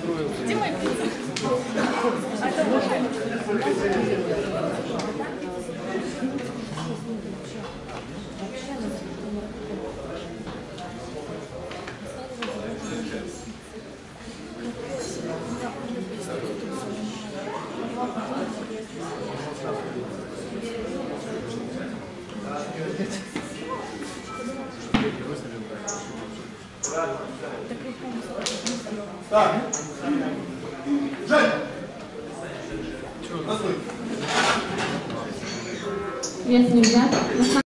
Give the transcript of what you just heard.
Где моя пицца? А это ваша? Так. Жень! Вес не взят.